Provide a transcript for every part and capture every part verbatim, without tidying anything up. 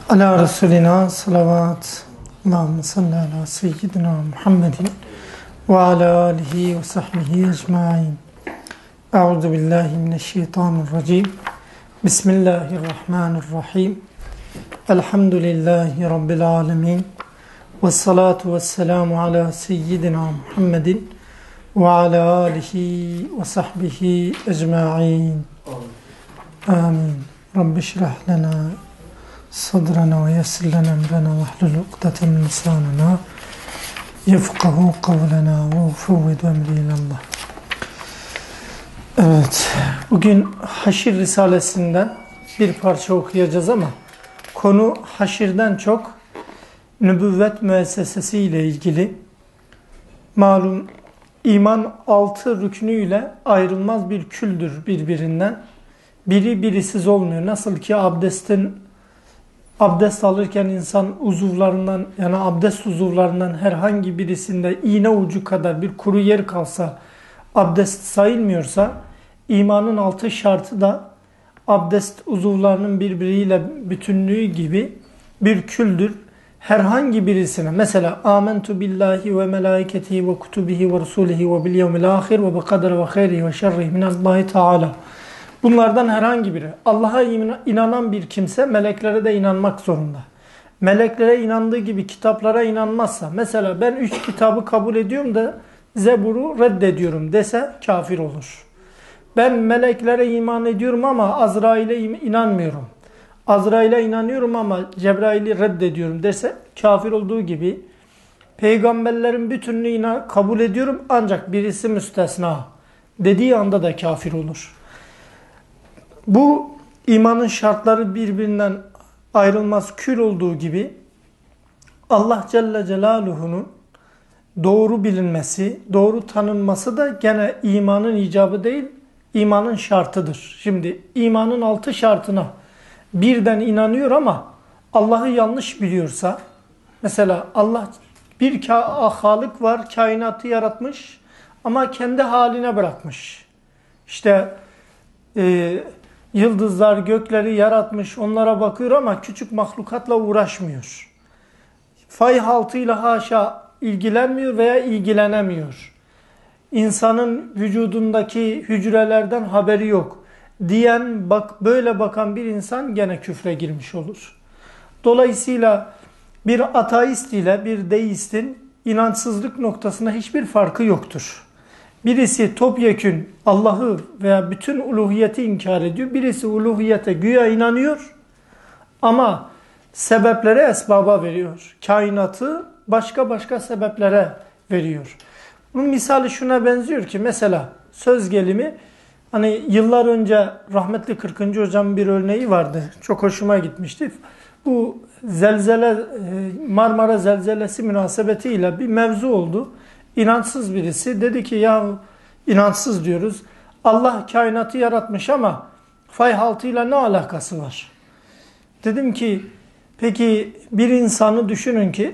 Ala Resulina salavat. Allahümme salli ala seyyidina Muhammedin ve ala alihi ve sahbihi ecma'in. Euzu billahi mineşşeytanirracim. Bismillahirrahmanirrahim. Elhamdülillahi Rabbil alemin. Ve salatu ve selamu ala seyyidina Muhammedin ve ala alihi ve sahbihi ecma'in. Amin. Rabbi şrah lana sadrana ve yessir lana emrana ve hlul ukdeten min lisanina yefkahu kavlena ve ufevvidu emri ilallah. Evet, bugün Haşir Risalesinden bir parça okuyacağız ama konu Haşir'den çok nübüvvet müessesesi ile ilgili. Malum iman altı rüknüyle ayrılmaz bir küldür birbirinden. Biri birisiz olmuyor. Nasıl ki abdestin abdest alırken insan uzuvlarından, yani abdest uzuvlarından herhangi birisinde iğne ucu kadar bir kuru yer kalsa abdest sayılmıyorsa, imanın altı şartı da abdest uzuvlarının birbiriyle bütünlüğü gibi bir küldür. Herhangi birisine, mesela amentu billahi ve melaiketihi ve kutubihi ve rusulihi ve bil yevmil ahir ve bi kadri ve hayrihi ve şerrihi minallahi teala. Bunlardan herhangi biri. Allah'a inanan bir kimse meleklere de inanmak zorunda. Meleklere inandığı gibi kitaplara inanmazsa, mesela ben üç kitabı kabul ediyorum da Zebur'u reddediyorum dese kafir olur. Ben meleklere iman ediyorum ama Azrail'e inanmıyorum. Azrail'e inanıyorum ama Cebrail'i reddediyorum dese kafir olduğu gibi, peygamberlerin bütünlüğünü kabul ediyorum ancak birisi müstesna dediği anda da kafir olur. Bu imanın şartları birbirinden ayrılmaz kül olduğu gibi Allah Celle Celaluhu'nun doğru bilinmesi, doğru tanınması da gene imanın icabı değil, imanın şartıdır. Şimdi imanın altı şartına birden inanıyor ama Allah'ı yanlış biliyorsa, mesela Allah bir Halık var, kainatı yaratmış ama kendi haline bırakmış. İşte e, yıldızlar, gökleri yaratmış, onlara bakıyor ama küçük mahlukatla uğraşmıyor. Fay haltıyla haşa ilgilenmiyor veya ilgilenemiyor. İnsanın vücudundaki hücrelerden haberi yok diyen, bak böyle bakan bir insan gene küfre girmiş olur. Dolayısıyla bir ateist ile bir deistin inançsızlık noktasında hiçbir farkı yoktur. Birisi topyekün Allah'ı veya bütün uluhiyeti inkar ediyor. Birisi uluhiyete güya inanıyor ama sebeplere, esbaba veriyor. Kainatı başka başka sebeplere veriyor. Bunun misali şuna benziyor ki, mesela söz gelimi, hani yıllar önce rahmetli kırkıncı hocamın bir örneği vardı. Çok hoşuma gitmişti. Bu zelzele, Marmara zelzelesi münasebetiyle bir mevzu oldu. İnançsız birisi dedi ki, ya inançsız diyoruz, Allah kainatı yaratmış ama fay haltıyla ne alakası var? Dedim ki, peki bir insanı düşünün ki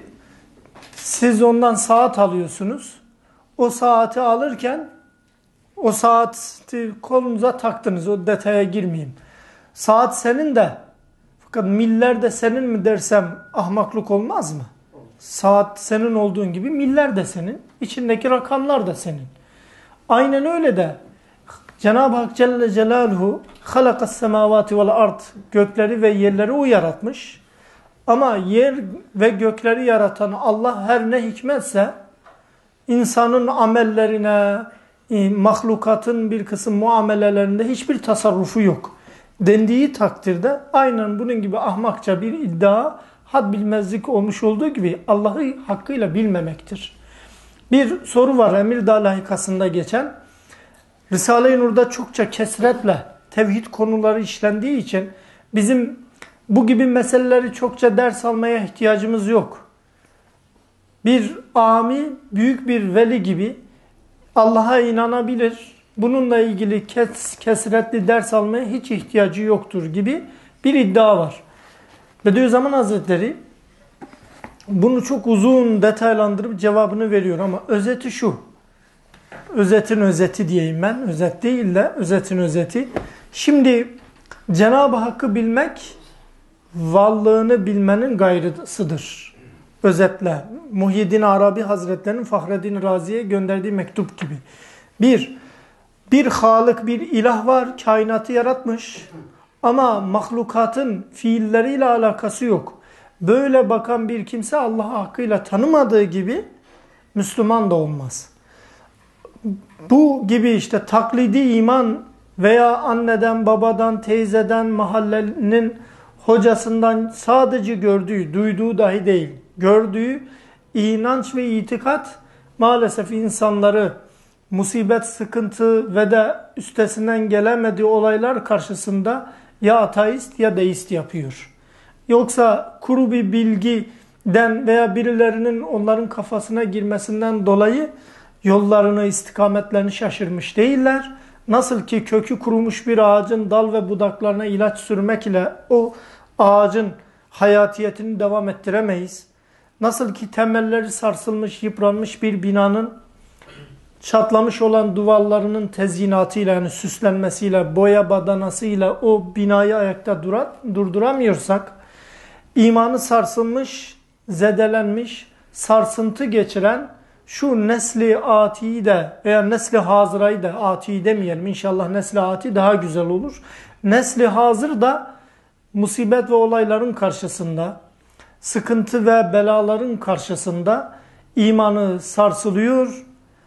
siz ondan saat alıyorsunuz. O saati alırken o saati kolunuza taktınız, o detaya girmeyeyim. Saat senin de, fakat miller de senin mi dersem ahmaklık olmaz mı? Saat senin olduğun gibi miller de senin, içindeki rakamlar da senin. Aynen öyle de Cenab-ı Hak Celle Celaluhu halakas semavati vel ard, gökleri ve yerleri o yaratmış. Ama yer ve gökleri yaratan Allah her ne hikmetse insanın amellerine, mahlukatın bir kısım muamelelerinde hiçbir tasarrufu yok dendiği takdirde, aynen bunun gibi ahmakça bir iddia, had bilmezlik olmuş olduğu gibi Allah'ı hakkıyla bilmemektir. Bir soru var Emirdağ layıkasında geçen. Risale-i Nur'da çokça kesretle tevhid konuları işlendiği için bizim bu gibi meseleleri çokça ders almaya ihtiyacımız yok. Bir ami, büyük bir veli gibi Allah'a inanabilir, bununla ilgili kes, kesretli ders almaya hiç ihtiyacı yoktur gibi bir iddia var. Bediüzzaman Hazretleri bunu çok uzun detaylandırıp cevabını veriyor ama özeti şu. Özetin özeti diyeyim ben. Özet değil de özetin özeti. Şimdi Cenab-ı Hakk'ı bilmek varlığını bilmenin gayrısıdır. Özetle Muhyiddin Arabi Hazretleri'nin Fahreddin Razi'ye gönderdiği mektup gibi. Bir, bir Halık, bir ilah var, kainatı yaratmış ama mahlukatın fiilleriyle alakası yok. Böyle bakan bir kimse Allah'ı hakkıyla tanımadığı gibi Müslüman da olmaz. Bu gibi işte taklidi iman veya anneden, babadan, teyzeden, mahallenin hocasından sadece gördüğü, duyduğu dahi değil, gördüğü inanç ve itikat maalesef insanları musibet, sıkıntı ve de üstesinden gelemediği olaylar karşısında ya ateist ya deist yapıyor. Yoksa kuru bir bilgiden veya birilerinin onların kafasına girmesinden dolayı yollarını, istikametlerini şaşırmış değiller. Nasıl ki kökü kurumuş bir ağacın dal ve budaklarına ilaç sürmek ile o ağacın hayatiyetini devam ettiremeyiz. Nasıl ki temelleri sarsılmış, yıpranmış bir binanın çatlamış olan duvarlarının tezyinatıyla, yani süslenmesiyle, boya badanasıyla o binayı ayakta dura, durduramıyorsak, imanı sarsılmış, zedelenmiş, sarsıntı geçiren şu nesli atiyi de veya nesli hazırayı da, atiyi demeyelim, inşallah nesli ati daha güzel olur. Nesli hazır da musibet ve olayların karşısında, sıkıntı ve belaların karşısında imanı sarsılıyor.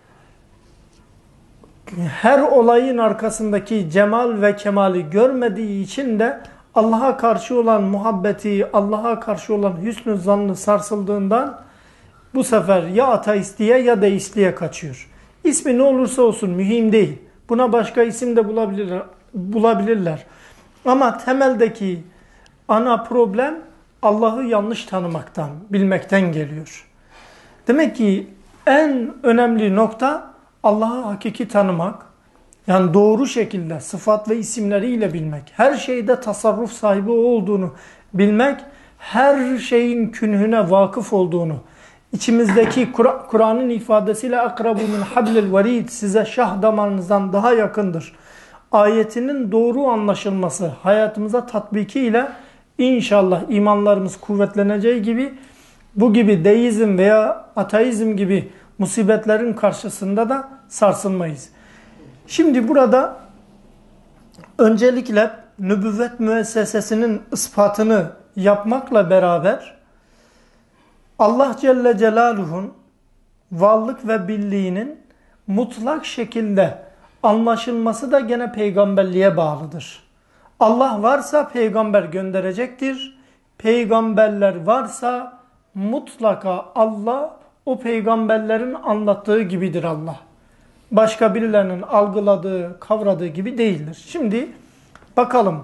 Her olayın arkasındaki cemal ve kemali görmediği için de Allah'a karşı olan muhabbeti, Allah'a karşı olan hüsnü zannı sarsıldığından bu sefer ya ateistliğe ya deistliğe kaçıyor. İsmi ne olursa olsun mühim değil. Buna başka isim de bulabilirler. bulabilirler. Ama temeldeki ana problem Allah'ı yanlış tanımaktan, bilmekten geliyor. Demek ki en önemli nokta Allah'ı hakiki tanımak. Yani doğru şekilde sıfat ve isimleriyle bilmek. Her şeyde tasarruf sahibi olduğunu bilmek. Her şeyin künhüne vakıf olduğunu. İçimizdeki Kur'an'ın ifadesiyle akrabu min hablil verid, size şah damarınızdan daha yakındır ayetinin doğru anlaşılması, hayatımıza tatbikiyle inşallah imanlarımız kuvvetleneceği gibi bu gibi deizm veya ateizm gibi musibetlerin karşısında da sarsılmayız. Şimdi burada öncelikle nübüvvet müessesesinin ispatını yapmakla beraber Allah Celle Celaluhu'nun varlık ve birliğinin mutlak şekilde anlaşılması da gene peygamberliğe bağlıdır. Allah varsa peygamber gönderecektir. Peygamberler varsa mutlaka Allah o peygamberlerin anlattığı gibidir Allah. Başka birilerinin algıladığı, kavradığı gibi değildir. Şimdi bakalım.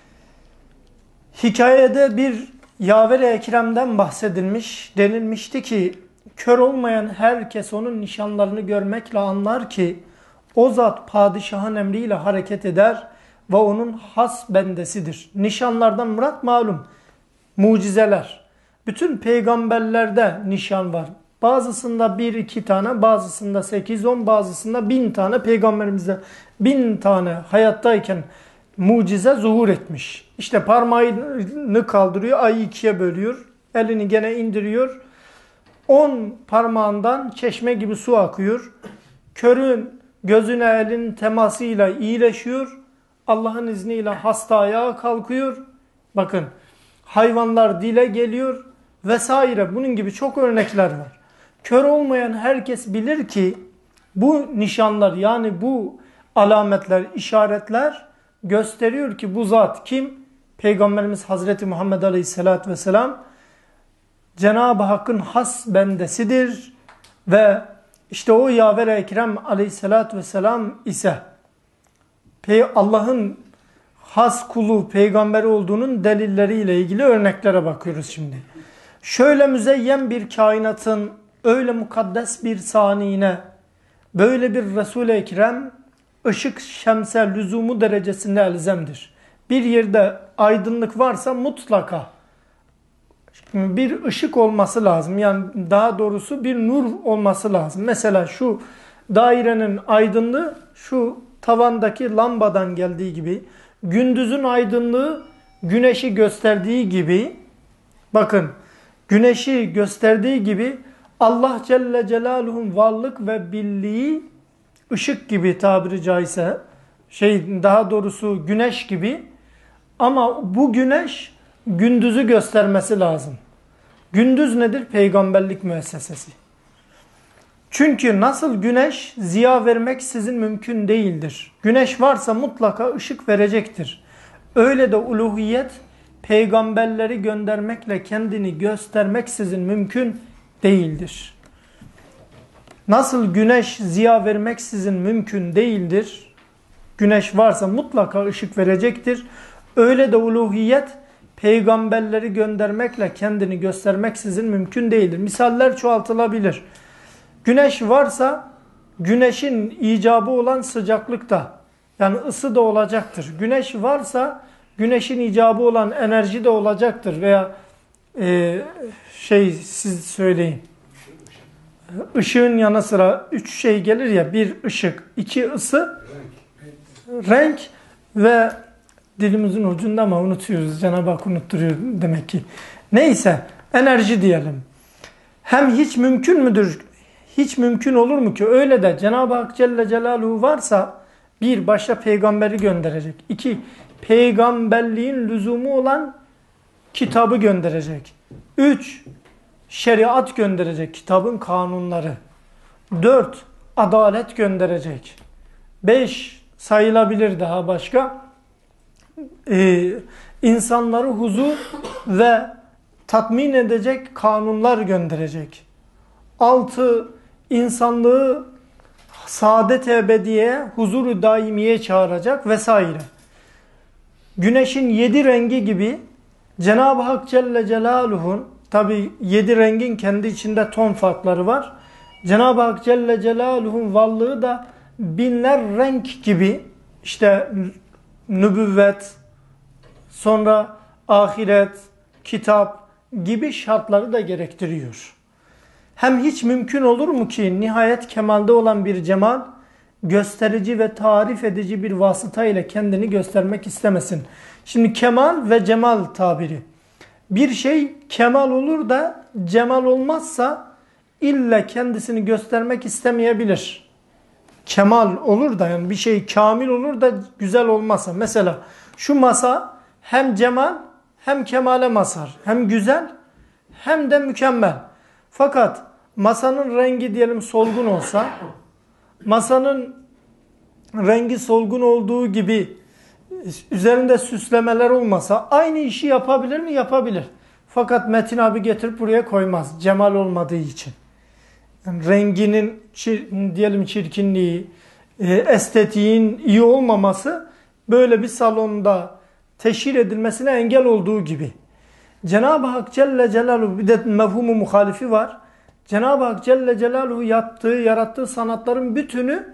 Hikayede bir Yaver-i Ekrem'den bahsedilmiş. Denilmişti ki kör olmayan herkes onun nişanlarını görmekle anlar ki o zat padişahın emriyle hareket eder ve onun has bendesidir. Nişanlardan murat malum mucizeler. Bütün peygamberlerde nişan var. Bazısında bir iki tane, bazısında sekiz on, bazısında bin tane, peygamberimizde bin tane hayattayken mucize zuhur etmiş. İşte parmağını kaldırıyor, ayı ikiye bölüyor, elini gene indiriyor. On parmağından çeşme gibi su akıyor. Körün gözüne elinin temasıyla iyileşiyor. Allah'ın izniyle hasta ayağa kalkıyor. Bakın hayvanlar dile geliyor vesaire, bunun gibi çok örnekler var. Kör olmayan herkes bilir ki bu nişanlar, yani bu alametler, işaretler gösteriyor ki bu zat kim? Peygamberimiz Hazreti Muhammed Aleyhisselatü Vesselam Cenab-ı Hakk'ın has bendesidir ve işte o Yaver-i Ekrem Aleyhisselatü Vesselam ise Allah'ın has kulu, peygamberi olduğunun delilleriyle ilgili örneklere bakıyoruz şimdi. Şöyle müzeyyen bir kainatın öyle mukaddes bir saniyine böyle bir Resul-i Ekrem ışık şemse lüzumu derecesinde elzemdir. Bir yerde aydınlık varsa mutlaka bir ışık olması lazım. Yani daha doğrusu bir nur olması lazım. Mesela şu dairenin aydınlığı şu tavandaki lambadan geldiği gibi gündüzün aydınlığı güneşi gösterdiği gibi, bakın, güneşi gösterdiği gibi Allah Celle Celaluhu'nun varlık ve birliği ışık gibi, tabiri caizse, şey daha doğrusu güneş gibi, ama bu güneş gündüzü göstermesi lazım. Gündüz nedir? Peygamberlik müessesesi. Çünkü nasıl güneş ziya vermek sizin mümkün değildir. Güneş varsa mutlaka ışık verecektir. Öyle de uluhiyet, peygamberleri göndermekle kendini göstermek sizin mümkün değildir. Nasıl güneş ziya vermek sizin mümkün değildir. Güneş varsa mutlaka ışık verecektir. Öyle de uluhiyet, peygamberleri göndermekle kendini göstermek sizin mümkün değildir. Misaller çoğaltılabilir. Güneş varsa güneşin icabı olan sıcaklık da, yani ısı da olacaktır. Güneş varsa güneşin icabı olan enerji de olacaktır. Veya e, şey siz söyleyin. Işığın yanı sıra üç şey gelir ya: bir ışık, iki ısı, renk, renk ve dilimizin ucunda ama unutuyoruz. Cenab-ı Hak unutturuyor demek ki. Neyse, enerji diyelim. Hem hiç mümkün müdür? Hiç mümkün olur mu ki? Öyle de Cenab-ı Hak Celle Celaluhu varsa bir, başta peygamberi gönderecek. İki, peygamberliğin lüzumu olan kitabı gönderecek. Üç, şeriat gönderecek, kitabın kanunları. Dört, adalet gönderecek. Beş, sayılabilir daha başka. Ee, insanları huzur ve tatmin edecek kanunlar gönderecek. Altı, insanlığı saadet ebediye, huzuru daimiye çağıracak vesaire. Güneşin yedi rengi gibi Cenab-ı Hak Celle Celaluhu'nun, tabi yedi rengin kendi içinde ton farkları var. Cenab-ı Hak Celle Celaluhu'nun varlığı da binler renk gibi, işte nübüvvet, sonra ahiret, kitap gibi şartları da gerektiriyor. Hem hiç mümkün olur mu ki nihayet kemalde olan bir cemal, gösterici ve tarif edici bir vasıta ile kendini göstermek istemesin. Şimdi kemal ve cemal tabiri. Bir şey kemal olur da cemal olmazsa illa kendisini göstermek istemeyebilir. Kemal olur da, yani bir şey kamil olur da güzel olmazsa. Mesela şu masa hem cemal hem kemale mazhar. Hem güzel hem de mükemmel. Fakat masanın rengi diyelim solgun olsa, masanın rengi solgun olduğu gibi üzerinde süslemeler olmasa aynı işi yapabilir mi? Yapabilir. Fakat Metin abi getirip buraya koymaz. Cemal olmadığı için. Yani renginin çir, diyelim çirkinliği, e, estetiğin iyi olmaması böyle bir salonda teşhir edilmesine engel olduğu gibi. Cenab-ı Hak Celle Celaluhu, bir de mefhumu muhalifi var. Cenab-ı Hak Celle Celaluhu yaptığı, yarattığı sanatların bütünü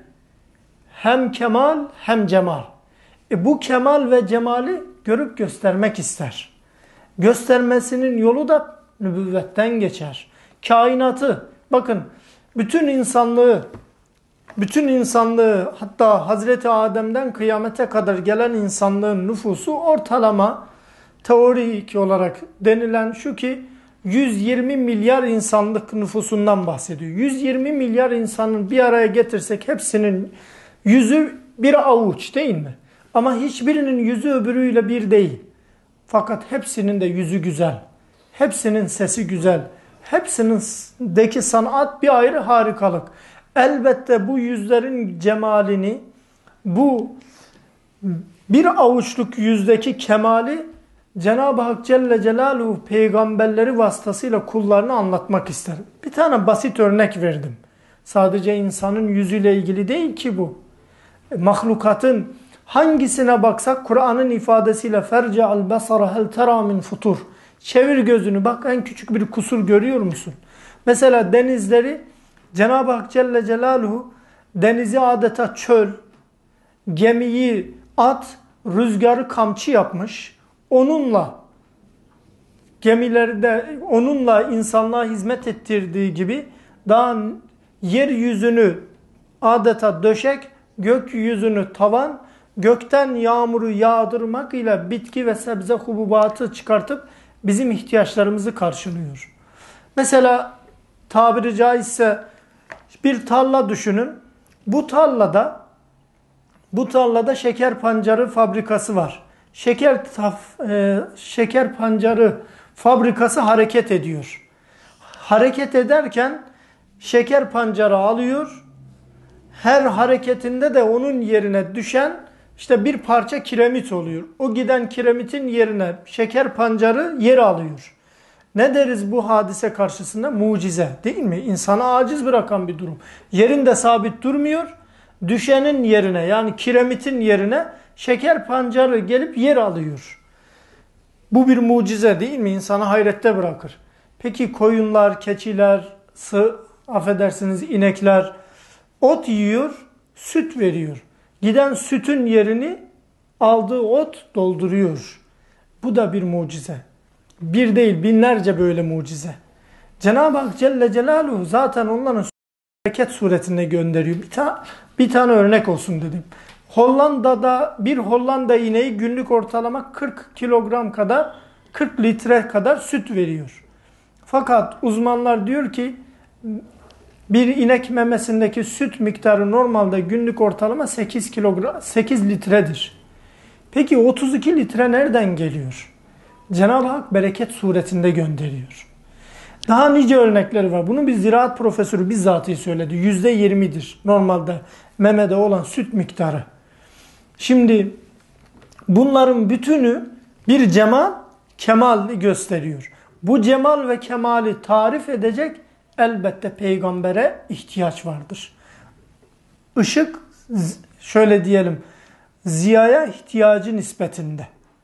hem kemal hem cemal. E bu kemal ve cemali görüp göstermek ister. Göstermesinin yolu da nübüvvetten geçer. Kainatı, bakın bütün insanlığı, bütün insanlığı, hatta Hazreti Adem'den kıyamete kadar gelen insanlığın nüfusu ortalama teorik olarak denilen şu ki yüz yirmi milyar insanlık nüfusundan bahsediyor. yüz yirmi milyar insanın bir araya getirsek hepsinin yüzü bir avuç değil mi? Ama hiçbirinin yüzü öbürüyle bir değil. Fakat hepsinin de yüzü güzel. Hepsinin sesi güzel. Hepsindeki sanat bir ayrı harikalık. Elbette bu yüzlerin cemalini, bu bir avuçluk yüzdeki kemali Cenab-ı Hak Celle Celaluhu peygamberleri vasıtasıyla kullarına anlatmak ister. Bir tane basit örnek verdim. Sadece insanın yüzüyle ilgili değil ki bu. Mahlukatın hangisine baksak Kur'an'ın ifadesiyle ferce'al basara hel tera min futur. Çevir gözünü, bak en küçük bir kusur görüyor musun? Mesela denizleri Cenab-ı Hak Celle Celaluhu denizi adeta çöl, gemiyi at, rüzgarı kamçı yapmış. Onunla gemileri de onunla insanlığa hizmet ettirdiği gibi daha yeryüzünü adeta döşek, gökyüzünü tavan, gökten yağmuru yağdırmak ile bitki ve sebze hububatı çıkartıp bizim ihtiyaçlarımızı karşılıyor. Mesela tabiri caizse bir tarla düşünün. Bu tarlada bu tarlada şeker pancarı fabrikası var. Şeker taf, e, şeker pancarı fabrikası hareket ediyor. Hareket ederken şeker pancarı alıyor. Her hareketinde de onun yerine düşen işte bir parça kiremit oluyor. O giden kiremitin yerine şeker pancarı yer alıyor. Ne deriz bu hadise karşısında? Mucize değil mi? İnsanı aciz bırakan bir durum. Yerinde sabit durmuyor. Düşenin yerine yani kiremitin yerine şeker pancarı gelip yer alıyor. Bu bir mucize değil mi? İnsanı hayrette bırakır. Peki koyunlar, keçiler, sığ, affedersiniz inekler ot yiyor, süt veriyor. Giden sütün yerini aldığı ot dolduruyor. Bu da bir mucize. Bir değil binlerce böyle mucize. Cenab-ı Hak Celle Celaluhu zaten onların hareket suretinde gönderiyor. Bir, ta bir tane örnek olsun dedim. Hollanda'da bir Hollanda ineği günlük ortalama kırk kilogram kadar, kırk litre kadar süt veriyor. Fakat uzmanlar diyor ki bir inek memesindeki süt miktarı normalde günlük ortalama sekiz kilogram, sekiz litredir. Peki otuz iki litre nereden geliyor? Cenab-ı Hak bereket suretinde gönderiyor. Daha nice örnekleri var. Bunu bir ziraat profesörü bizzatı söyledi. yüzde yirmidir normalde memede olan süt miktarı. Şimdi bunların bütünü bir cemal, kemal gösteriyor. Bu cemal ve kemali tarif edecek elbette peygambere ihtiyaç vardır. Işık, şöyle diyelim, ziyaya ihtiyacı nispetinde.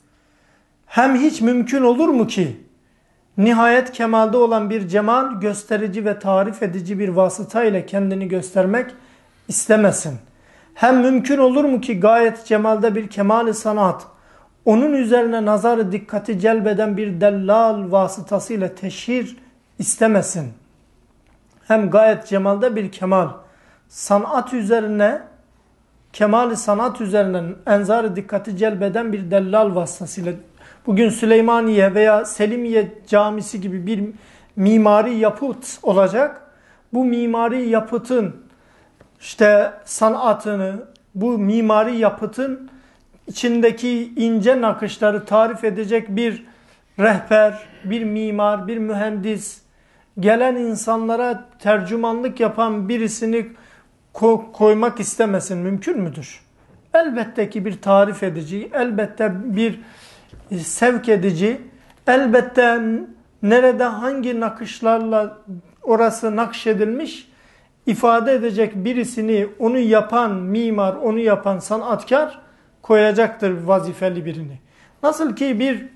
Hem hiç mümkün olur mu ki nihayet kemalde olan bir cemal gösterici ve tarif edici bir vasıta ile kendini göstermek istemesin. Hem mümkün olur mu ki gayet cemalde bir kemal-i sanat, onun üzerine nazar dikkati celbeden bir dellal vasıtasıyla teşhir istemesin. Hem gayet cemalde bir kemal, sanat üzerine, kemal-i sanat üzerine enzar dikkati celbeden bir dellal vasıtasıyla, bugün Süleymaniye veya Selimiye Camisi gibi bir mimari yapıt olacak. Bu mimari yapıtın işte sanatını, bu mimari yapıtın içindeki ince nakışları tarif edecek bir rehber, bir mimar, bir mühendis, gelen insanlara tercümanlık yapan birisini ko koymak istemesin, mümkün müdür? Elbette ki bir tarif edici, elbette bir sevk edici, elbette nerede hangi nakışlarla orası nakşedilmiş ifade edecek birisini, onu yapan mimar, onu yapan sanatkar koyacaktır vazifeli birini. Nasıl ki bir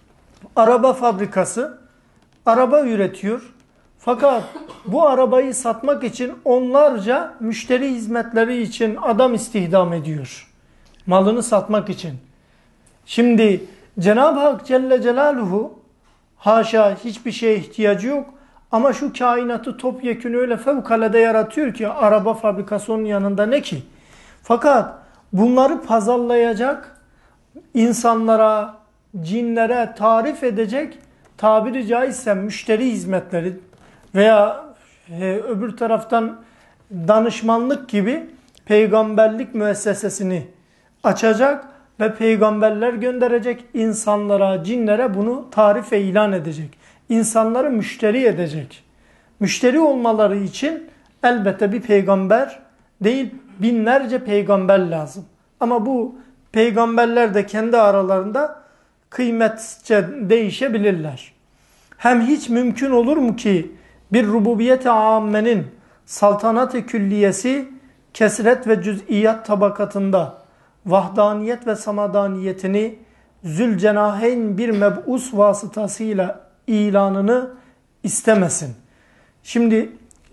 araba fabrikası araba üretiyor. Fakat bu arabayı satmak için onlarca müşteri hizmetleri için adam istihdam ediyor. Malını satmak için. Şimdi Cenab-ı Hak Celle Celaluhu haşa hiçbir şeye ihtiyacı yok. Ama şu kainatı topyekün öyle fevkalade yaratıyor ki araba fabrikası onun yanında ne ki? Fakat bunları pazarlayacak, insanlara, cinlere tarif edecek tabiri caizse müşteri hizmetleri veya e, öbür taraftan danışmanlık gibi peygamberlik müessesesini açacak ve peygamberler gönderecek, insanlara, cinlere bunu tarif ve ilan edecek. İnsanları müşteri edecek. Müşteri olmaları için elbette bir peygamber değil, binlerce peygamber lazım. Ama bu peygamberler de kendi aralarında kıymetçe değişebilirler. Hem hiç mümkün olur mu ki bir rububiyet-i âmmenin saltanat-ı külliyesi kesret ve cüz'iyat tabakatında vahdaniyet ve samadaniyetini zülcenaheyn bir meb'us vasıtasıyla ilanını istemesin. Şimdi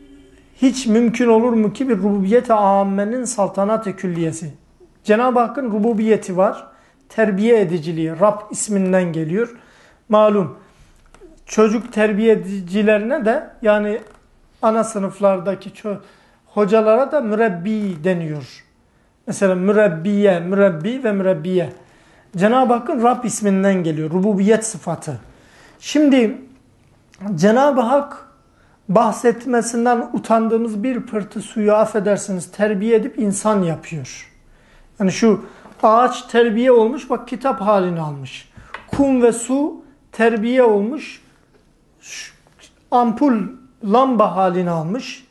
hiç mümkün olur mu ki bir rububiyet-i âmmenin saltanat-ı külliyesi. Cenab-ı Hakk'ın rububiyeti var. Terbiye ediciliği. Rab isminden geliyor. Malum çocuk terbiyecilerine de yani ana sınıflardaki hocalara da mürebbi deniyor. Mesela mürebbiye, mürebbi ve mürebbiye. Cenab-ı Hakk'ın Rab isminden geliyor. Rububiyet sıfatı. Şimdi Cenab-ı Hak bahsetmesinden utandığımız bir pırtı suyu affedersiniz terbiye edip insan yapıyor. Yani şu ağaç terbiye olmuş, bak kitap halini almış. Kum ve su terbiye olmuş, ampul, lamba halini almış.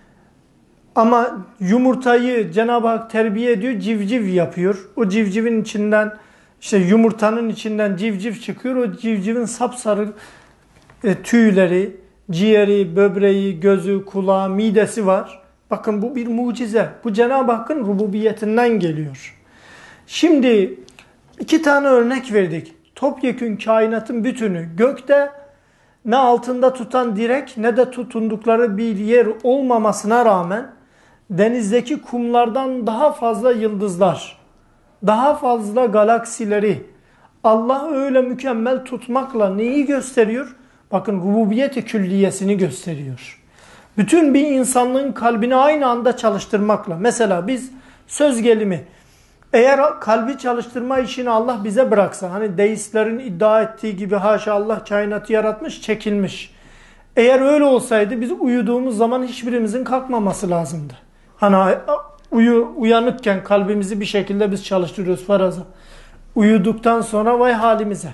Ama yumurtayı Cenab-ı Hak terbiye ediyor, civciv yapıyor. O civcivin içinden, işte yumurtanın içinden civciv çıkıyor. O civcivin sapsarı e, tüyleri, ciğeri, böbreği, gözü, kulağı, midesi var. Bakın bu bir mucize. Bu Cenab-ı Hakk'ın rububiyetinden geliyor. Şimdi iki tane örnek verdik. Topyekün kainatın bütünü gökte ne altında tutan direk ne de tutundukları bir yer olmamasına rağmen denizdeki kumlardan daha fazla yıldızlar, daha fazla galaksileri Allah öyle mükemmel tutmakla neyi gösteriyor? Bakın rububiyet-i külliyesini gösteriyor. Bütün bir insanlığın kalbini aynı anda çalıştırmakla. Mesela biz söz gelimi eğer kalbi çalıştırma işini Allah bize bıraksa, hani deistlerin iddia ettiği gibi haşa Allah kainatı yaratmış, çekilmiş. Eğer öyle olsaydı biz uyuduğumuz zaman hiçbirimizin kalkmaması lazımdı. Hani uyu, uyanıkken kalbimizi bir şekilde biz çalıştırıyoruz faraza. Uyuduktan sonra vay halimize.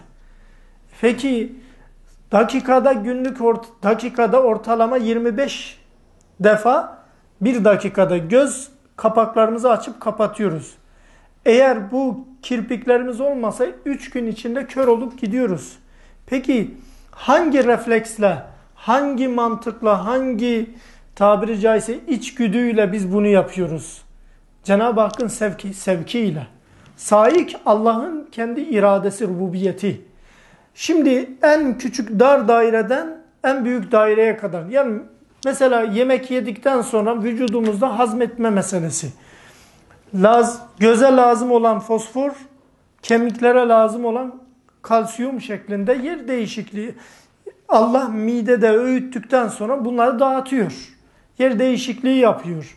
Peki dakikada günlük ort dakikada ortalama yirmi beş defa bir dakikada göz kapaklarımızı açıp kapatıyoruz. Eğer bu kirpiklerimiz olmasa üç gün içinde kör olup gidiyoruz. Peki hangi refleksle, hangi mantıkla, hangi tabiri caizse içgüdüyle biz bunu yapıyoruz? Cenab-ı Hakk'ın sevki, sevkiyle. Saik Allah'ın kendi iradesi, rububiyeti. Şimdi en küçük dar daireden en büyük daireye kadar. Yani mesela yemek yedikten sonra vücudumuzda hazmetme meselesi. Laz, göze lazım olan fosfor, kemiklere lazım olan kalsiyum şeklinde yer değişikliği. Allah midede öğüttükten sonra bunları dağıtıyor. Yer değişikliği yapıyor.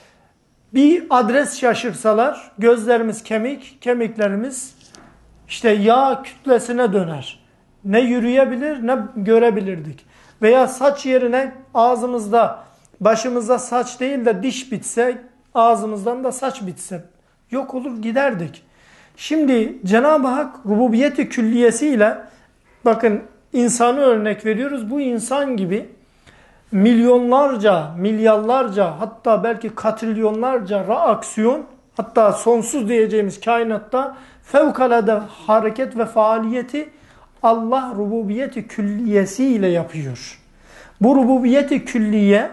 Bir adres şaşırsalar gözlerimiz kemik, kemiklerimiz işte yağ kütlesine döner. Ne yürüyebilir ne görebilirdik. Veya saç yerine ağzımızda, başımızda saç değil de diş bitse, ağzımızdan da saç bitse yok olur giderdik. Şimdi Cenab-ı Hak rububiyeti külliyesiyle bakın insanı örnek veriyoruz. Bu insan gibi milyonlarca, milyarlarca hatta belki katrilyonlarca reaksiyon hatta sonsuz diyeceğimiz kainatta fevkalade hareket ve faaliyeti Allah rububiyeti külliyesiyle yapıyor. Bu rububiyeti külliye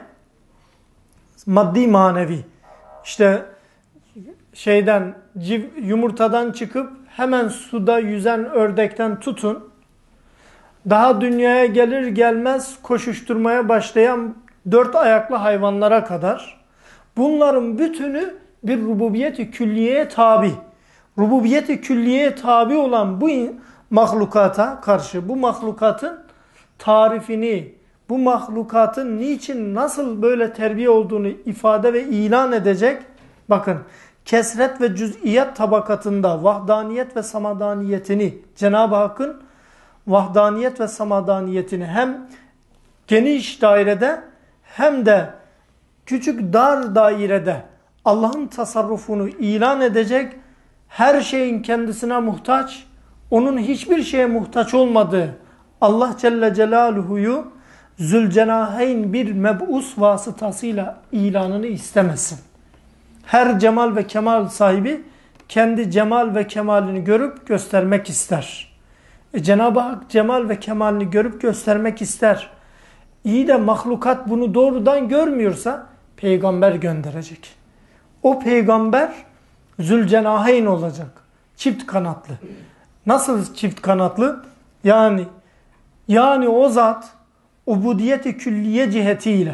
maddi manevi işte şeyden yumurtadan çıkıp hemen suda yüzen ördekten tutun daha dünyaya gelir gelmez koşuşturmaya başlayan dört ayaklı hayvanlara kadar bunların bütünü bir rububiyeti külliyeye tabi. Rububiyeti külliyeye tabi olan bu mahlukata karşı bu mahlukatın tarifini, bu mahlukatın niçin nasıl böyle terbiye olduğunu ifade ve ilan edecek. Bakın kesret ve cüz'iyet tabakatında vahdaniyet ve samadaniyetini Cenab-ı Hakk'ın vahdaniyet ve samadaniyetini hem geniş dairede hem de küçük dar dairede Allah'ın tasarrufunu ilan edecek, her şeyin kendisine muhtaç, onun hiçbir şeye muhtaç olmadığı Allah Celle Celaluhu'yu Zülcenaheyn bir meb'us vasıtasıyla ilanını istemesin. Her cemal ve kemal sahibi kendi cemal ve kemalini görüp göstermek ister. E Cenab-ı Hak cemal ve kemalini görüp göstermek ister. İyi de mahlukat bunu doğrudan görmüyorsa peygamber gönderecek. O peygamber Zülcenaheyn olacak. Çift kanatlı. Nasıl çift kanatlı? Yani yani o zat ubudiyeti külliye cihetiyle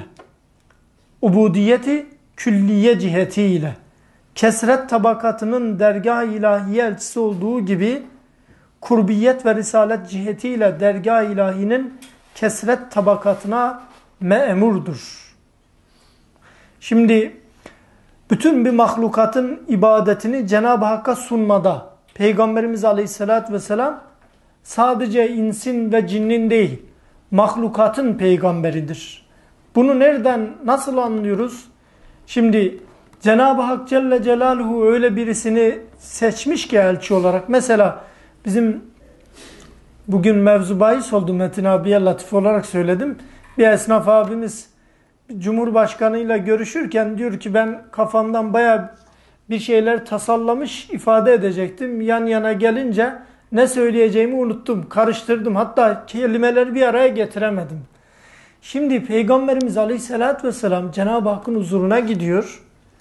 ubudiyeti külliye cihetiyle kesret tabakatının dergâh-ı ilahiye elçisi olduğu gibi kurbiyet ve risalet cihetiyle dergâh-ı ilahinin kesret tabakatına memurdur. Şimdi bütün bir mahlukatın ibadetini Cenab-ı Hakk'a sunmada Peygamberimiz Aleyhisselatü Vesselam sadece insin ve cinnin değil, mahlukatın peygamberidir. Bunu nereden, nasıl anlıyoruz? Şimdi Cenab-ı Hak Celle Celaluhu öyle birisini seçmiş ki elçi olarak. Mesela bizim bugün mevzu bahis oldu, Metin abiye latif olarak söyledim. Bir esnaf abimiz Cumhurbaşkanıyla görüşürken diyor ki ben kafamdan bayağı bir şeyler tasallamış ifade edecektim. Yan yana gelince ne söyleyeceğimi unuttum, karıştırdım. Hatta kelimeleri bir araya getiremedim. Şimdi Peygamberimiz Aleyhisselatü Vesselam Cenab-ı Hakk'ın huzuruna gidiyor.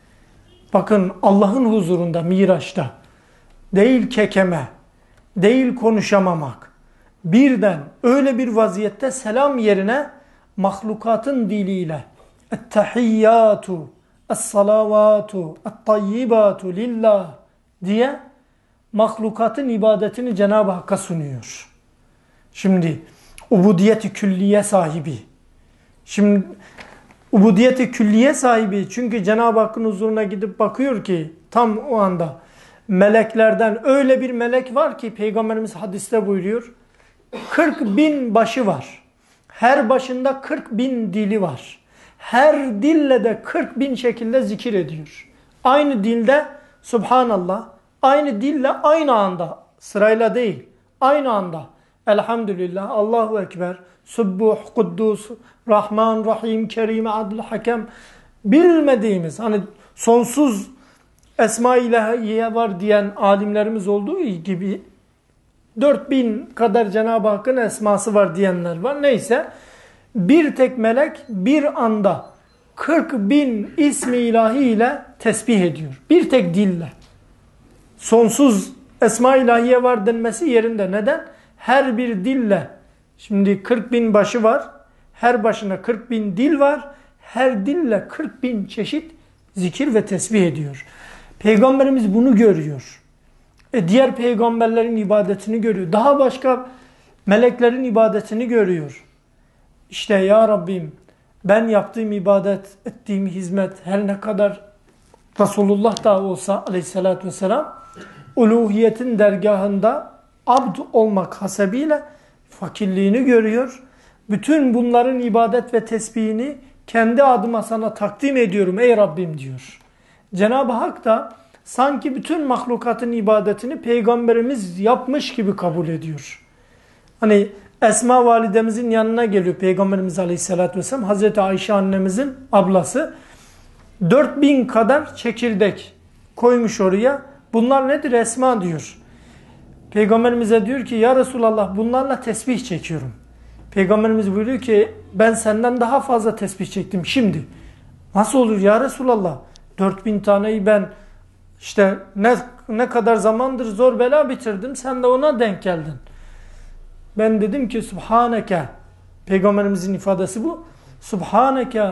Bakın Allah'ın huzurunda, Miraç'ta. Değil kekeme, değil konuşamamak. Birden öyle bir vaziyette selam yerine mahlukatın diliyle ettehiyyatu, es-salavatu, et-tayyibatu lillah diye mahlukatın ibadetini Cenab-ı Hakk'a sunuyor. Şimdi ubudiyeti külliye sahibi. Şimdi ubudiyeti külliye sahibi çünkü Cenab-ı Hakk'ın huzuruna gidip bakıyor ki tam o anda meleklerden öyle bir melek var ki Peygamberimiz hadiste buyuruyor. kırk bin başı var. Her başında kırk bin dili var. Her dille de kırk bin şekilde zikir ediyor. Aynı dilde Subhanallah, aynı dille aynı anda, sırayla değil, aynı anda. Elhamdülillah, Allahu Ekber, Subbuh, Kuddus, Rahman, Rahim, Kerim, Adl, Hakem. Bilmediğimiz, hani sonsuz Esma-i İlahiye var diyen alimlerimiz olduğu gibi dört bin kadar Cenab-ı Hakk'ın esması var diyenler var. Neyse bir tek melek bir anda kırk bin ismi ilahi ile tesbih ediyor. Bir tek dille. Sonsuz Esma-i İlahiye var denmesi yerinde. Neden? Her bir dille. Şimdi kırk bin başı var. Her başına kırk bin dil var. Her dille kırk bin çeşit zikir ve tesbih ediyor. Peygamberimiz bunu görüyor. E diğer peygamberlerin ibadetini görüyor. Daha başka meleklerin ibadetini görüyor. İşte ya Rabbim ben yaptığım ibadet, ettiğim hizmet her ne kadar Resulullah da olsa aleyhissalatü vesselam uluhiyetin dergahında abd olmak hasebiyle fakirliğini görüyor. Bütün bunların ibadet ve tesbihini kendi adıma sana takdim ediyorum ey Rabbim diyor. Cenab-ı Hak da sanki bütün mahlukatın ibadetini Peygamberimiz yapmış gibi kabul ediyor. Hani Esma validemizin yanına geliyor Peygamberimiz Aleyhisselatü Vesselam. Hazreti Ayşe annemizin ablası dört bin kadar çekirdek koymuş oraya. Bunlar nedir Esma diyor. Peygamberimize diyor ki ya Resulallah bunlarla tesbih çekiyorum. Peygamberimiz buyuruyor ki ben senden daha fazla tesbih çektim şimdi. Nasıl olur ya Resulallah? dört bin taneyi ben işte ne, ne kadar zamandır zor bela bitirdim. Sen de ona denk geldin. Ben dedim ki Subhaneke. Peygamberimizin ifadesi bu. Subhaneke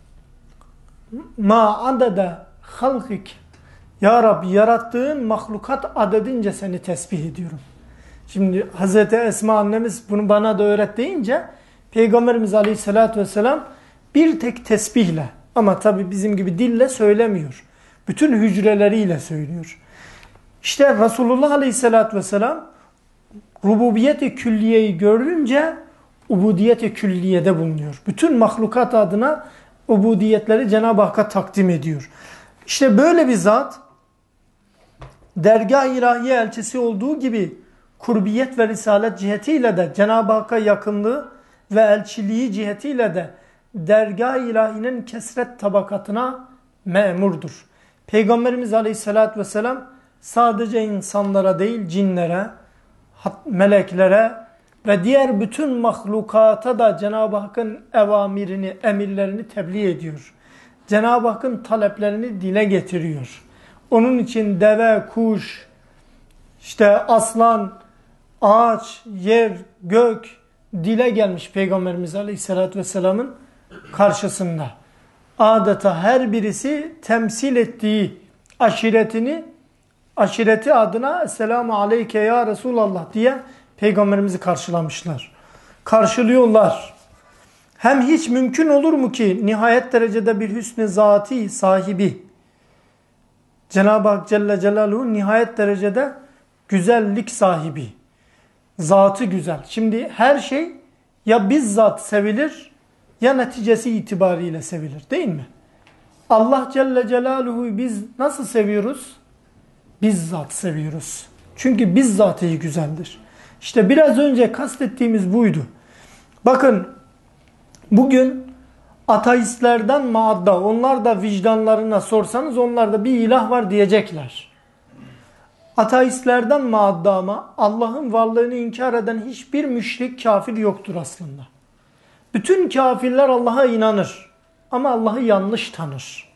ma adede halkik. Ya Rabbi yarattığın mahlukat adedince seni tesbih ediyorum. Şimdi Hazreti Esma annemiz bunu bana da öğret deyince Peygamberimiz Aleyhisselatü Vesselam bir tek tesbihle ama tabi bizim gibi dille söylemiyor. Bütün hücreleriyle söylüyor. İşte Resulullah Aleyhisselatü Vesselam rububiyet-i külliyeyi görünce ubudiyet-i külliyede bulunuyor. Bütün mahlukat adına ubudiyetleri Cenab-ı Hakk'a takdim ediyor. İşte böyle bir zat dergâh-ı ilahiye elçisi olduğu gibi kurbiyet ve risalet cihetiyle de Cenab-ı Hakk'a yakınlığı ve elçiliği cihetiyle de dergâh-ı ilahinin kesret tabakatına memurdur. Peygamberimiz Aleyhisselatü Vesselam sadece insanlara değil cinlere, meleklere ve diğer bütün mahlukata da Cenab-ı Hakk'ın evamirini, emirlerini tebliğ ediyor. Cenab-ı Hakk'ın taleplerini dile getiriyor. Onun için deve, kuş, işte aslan, ağaç, yer, gök dile gelmiş Peygamberimiz Aleyhisselatü Vesselam'ın karşısında. Adeta her birisi temsil ettiği aşiretini, aşireti adına Esselamu Aleyke ya Resulallah diye Peygamberimizi karşılamışlar. Karşılıyorlar. Hem hiç mümkün olur mu ki nihayet derecede bir hüsn-i zati sahibi, Cenab-ı Hak Celle Celaluhu nihayet derecede güzellik sahibi. Zatı güzel. Şimdi her şey ya bizzat sevilir ya neticesi itibariyle sevilir, değil mi? Allah Celle Celaluhu'yu biz nasıl seviyoruz? Bizzat seviyoruz. Çünkü bizzat-ı güzeldir. İşte biraz önce kastettiğimiz buydu. Bakın bugün ateistlerden maadda, onlar da vicdanlarına sorsanız onlar da bir ilah var diyecekler. Ateistlerden maadda ama Allah'ın varlığını inkar eden hiçbir müşrik kafir yoktur aslında. Bütün kafirler Allah'a inanır ama Allah'ı yanlış tanır.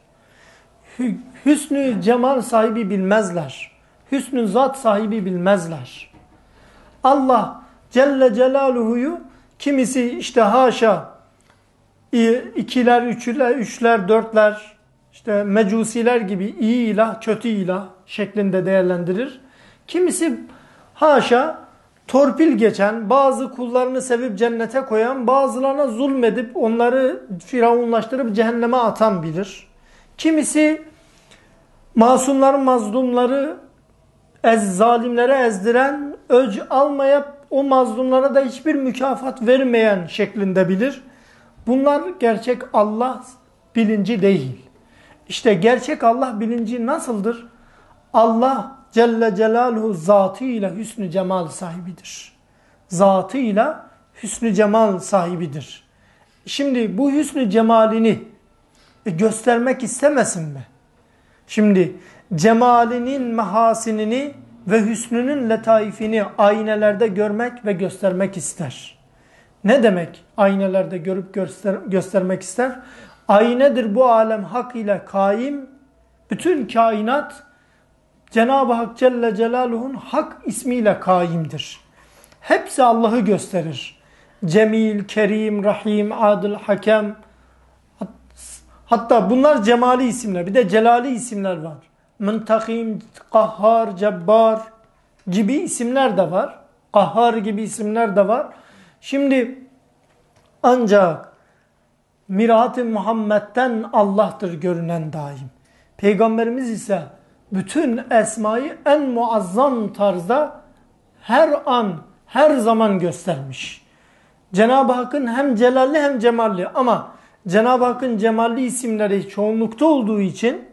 Hüsnü cemal sahibi bilmezler. Hüsnü zat sahibi bilmezler. Allah Celle Celaluhu'yu kimisi işte haşa ikiler, üçler, üçler, dörtler, işte mecusiler gibi iyi ilah, kötü ilah şeklinde değerlendirir. Kimisi haşa torpil geçen, bazı kullarını sevip cennete koyan, bazılarına zulmedip onları firavunlaştırıp cehenneme atan bilir. Kimisi masumları, mazlumları ez, zalimlere ezdiren, öc almayıp o mazlumlara da hiçbir mükafat vermeyen şeklinde bilir. Bunlar gerçek Allah bilinci değil. İşte gerçek Allah bilinci nasıldır? Allah Celle Celaluhu zatıyla hüsnü cemal sahibidir. Zatıyla hüsnü cemal sahibidir. Şimdi bu hüsnü cemalini göstermek istemesin mi? Şimdi cemalinin mehasinini ve hüsnünün letaifini aynelerde görmek ve göstermek ister. Ne demek aynelerde görüp göster göstermek ister? Aynedir bu alem hak ile kaim. Bütün kainat Cenab-ı Hak Celle Celaluhu'nun hak ismiyle kaimdir. Hepsi Allah'ı gösterir. Cemil, Kerim, Rahim, Adil, Hakem. Hatta bunlar cemali isimler. Bir de celali isimler var. Muntakim, Kahhar, Cebbar gibi isimler de var. Kahhar gibi isimler de var. Şimdi ancak Mirat-ı Muhammed'den Allah'tır görünen daim. Peygamberimiz ise bütün esmayı en muazzam tarzda her an, her zaman göstermiş. Cenab-ı Hakk'ın hem celalli hem cemalli ama Cenab-ı Hakk'ın cemalli isimleri çoğunlukta olduğu için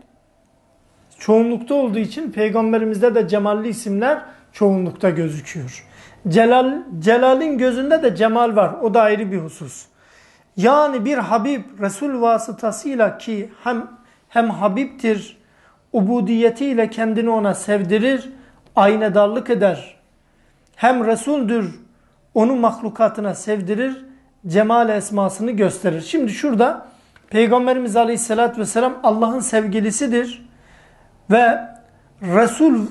çoğunlukta olduğu için Peygamberimizde de cemalli isimler çoğunlukta gözüküyor. Celal, Celal'in gözünde de cemal var. O da ayrı bir husus. Yani bir Habib Resul vasıtasıyla ki hem hem Habib'tir, ubudiyetiyle kendini ona sevdirir, aynedarlık eder. Hem Resul'dür, onu mahlukatına sevdirir, cemal esmasını gösterir. Şimdi şurada Peygamberimiz Aleyhisselatü Vesselam Allah'ın sevgilisidir ve Resul,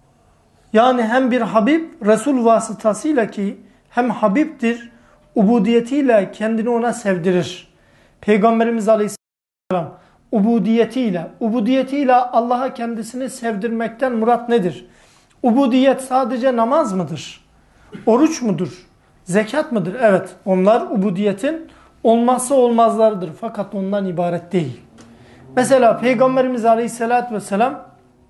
yani hem bir Habib Resul vasıtasıyla ki hem Habib'tir, ubudiyetiyle kendini ona sevdirir. Peygamberimiz Aleyhisselam ubudiyetiyle, ubudiyetiyle Allah'a kendisini sevdirmekten murat nedir? Ubudiyet sadece namaz mıdır? Oruç mudur? Zekat mıdır? Evet, onlar ubudiyetin olmazsa olmazlarıdır. Fakat ondan ibaret değil. Mesela Peygamberimiz Aleyhisselatü Vesselam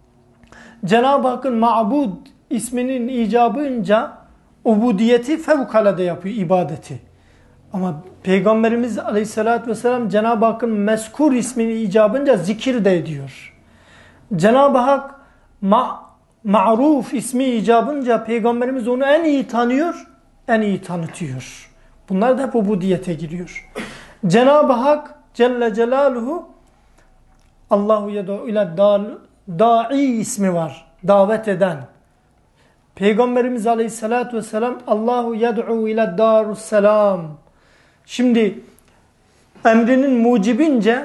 Cenab-ı Hakk'ın ma'bud isminin icabınca ubudiyeti fevkalade yapıyor, ibadeti. Ama Peygamberimiz Aleyhisselatü Vesselam Cenab-ı Hakk'ın meskur ismini icabınca zikir de ediyor. Cenab-ı Hak ma ma'ruf ismi icabınca Peygamberimiz onu en iyi tanıyor, en iyi tanıtıyor. Bunlar da hep ubudiyete giriyor. Cenab-ı Hak Celle Celaluhu Allahu yed'u ile da'i ismi var. Davet eden. Peygamberimiz Aleyhisselatü Vesselam Allahu yed'u ile darusselam. Şimdi emrinin mucibince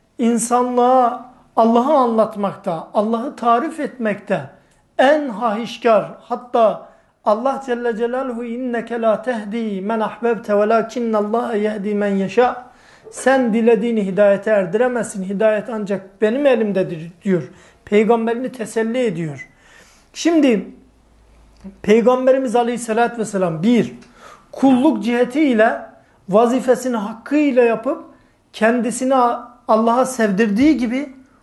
insanlığa Allah'ı anlatmakta, Allah'ı tarif etmekte en hahişkar, hatta Allah Celle Celaluhu inneke la tehdi men ahbebte velakinnallaha yehdi men yeşâ. Sen dilediğini hidayete erdiremezsin. Hidayet ancak benim elimdedir diyor. Peygamberini teselli ediyor. Şimdi Peygamberimiz Aleyhisselatü Vesselam bir, kulluk cihetiyle vazifesini hakkıyla yapıp kendisini Allah'a sevdirdiği gibi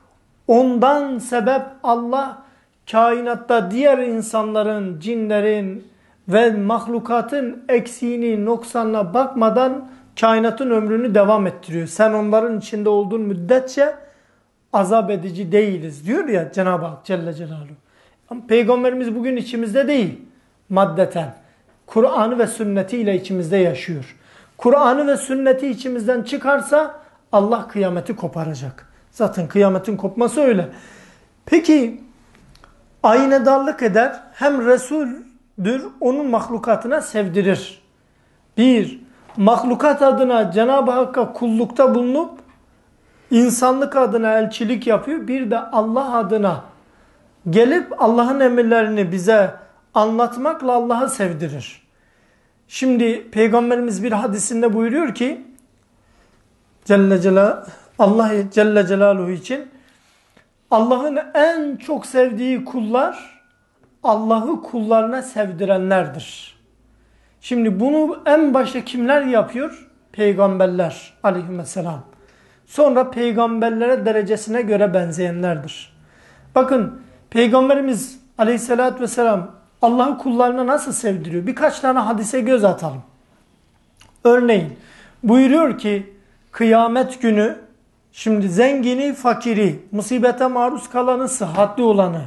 Ondan sebep Allah kainatta diğer insanların, cinlerin ve mahlukatın eksiğini, noksanına bakmadan kainatın ömrünü devam ettiriyor. Sen onların içinde olduğun müddetçe azap edici değiliz diyor ya Cenab-ı Hak Celle Celaluhu. Ama Peygamberimiz bugün içimizde değil maddeten. Kur'an'ı ve sünnetiyle içimizde yaşıyor. Kur'an'ı ve sünneti içimizden çıkarsa Allah kıyameti koparacak. Zaten kıyametin kopması öyle. Peki aynedarlık eder, hem Resul'dür, onun mahlukatına sevdirir. Bir, mahlukat adına Cenab-ı Hakk'a kullukta bulunup insanlık adına elçilik yapıyor. Bir de Allah adına gelip Allah'ın emirlerini bize anlatmakla Allah'ı sevdirir. Şimdi Peygamberimiz bir hadisinde buyuruyor ki Celle Celal, Allah Celle Celaluhu için Allah'ın en çok sevdiği kullar Allah'ı kullarına sevdirenlerdir. Şimdi bunu en başta kimler yapıyor? Peygamberler aleyhisselam. Sonra peygamberlere derecesine göre benzeyenlerdir. Bakın Peygamberimiz aleyhissalatü vesselam Allah'ı kullarına nasıl sevdiriyor? Birkaç tane hadise göz atalım. Örneğin buyuruyor ki kıyamet günü şimdi zengini, fakiri, musibete maruz kalanı, sıhhatli olanı,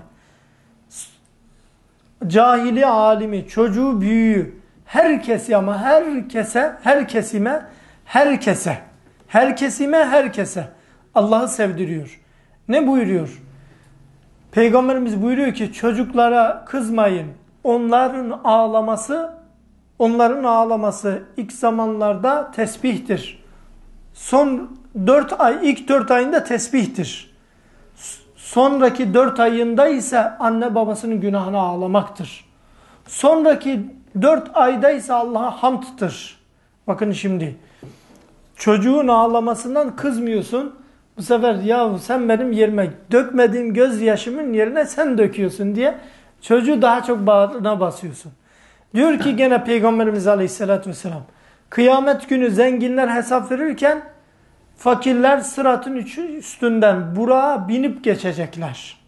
cahili, alimi, çocuğu, büyüğü, herkesi ama herkese, her kesime, herkese, her kesime, herkese Allah'ı sevdiriyor. Ne buyuruyor? Peygamberimiz buyuruyor ki çocuklara kızmayın. Onların ağlaması, onların ağlaması ilk zamanlarda tesbihtir. Son dört ay, ilk dört ayında tesbihtir. Sonraki dört ayında ise anne babasının günahına ağlamaktır. Sonraki dört ayda ise Allah'a hamdtır. Bakın şimdi çocuğun ağlamasından kızmıyorsun. Bu sefer ya sen benim yerime dökmediğim gözyaşımın yerine sen döküyorsun diye çocuğu daha çok bağrına basıyorsun. Diyor ki gene Peygamberimiz Aleyhisselatü Vesselam kıyamet günü zenginler hesap verirken fakirler sıratın üstünden Burak'a binip geçecekler.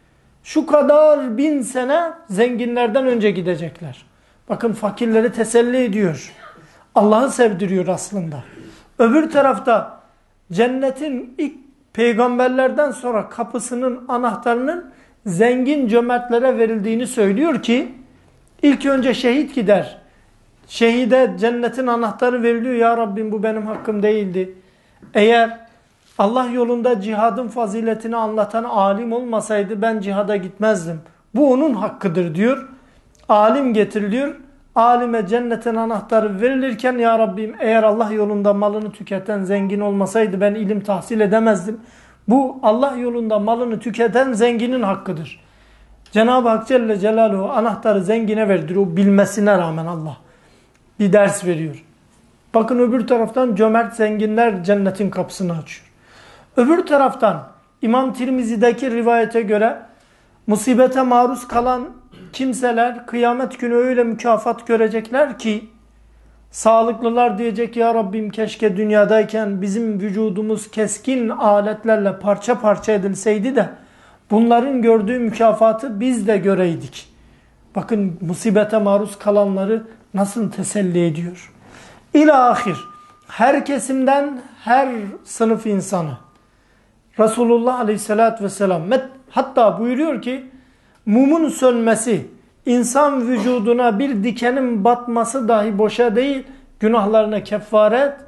Şu kadar bin sene zenginlerden önce gidecekler. Bakın fakirleri teselli ediyor. Allah'ı sevdiriyor aslında. Öbür tarafta cennetin ilk peygamberlerden sonra kapısının anahtarının zengin cömertlere verildiğini söylüyor ki ilk önce şehit gider. Şehide cennetin anahtarı veriliyor. Ya Rabbim bu benim hakkım değildi. Eğer Allah yolunda cihadın faziletini anlatan alim olmasaydı ben cihada gitmezdim. Bu onun hakkıdır diyor. Alim getiriliyor. Alime cennetin anahtarı verilirken ya Rabbim eğer Allah yolunda malını tüketen zengin olmasaydı ben ilim tahsil edemezdim. Bu Allah yolunda malını tüketen zenginin hakkıdır. Cenab-ı Hak Celle Celaluhu anahtarı zengine verdir. O bilmesine rağmen Allah bir ders veriyor. Bakın öbür taraftan cömert zenginler cennetin kapısını açıyor. Öbür taraftan İmam Tirmizi'deki rivayete göre musibete maruz kalan kimseler kıyamet günü öyle mükafat görecekler ki sağlıklılar diyecek ya Rabbim keşke dünyadayken bizim vücudumuz keskin aletlerle parça parça edilseydi de bunların gördüğü mükafatı biz de göreydik. Bakın musibete maruz kalanları nasıl teselli ediyor. İlahir her kesimden her sınıf insanı Resulullah Aleyhisselatü Vesselam hatta buyuruyor ki mumun sönmesi insan vücuduna bir dikenin batması dahi boşa değil günahlarına kefaret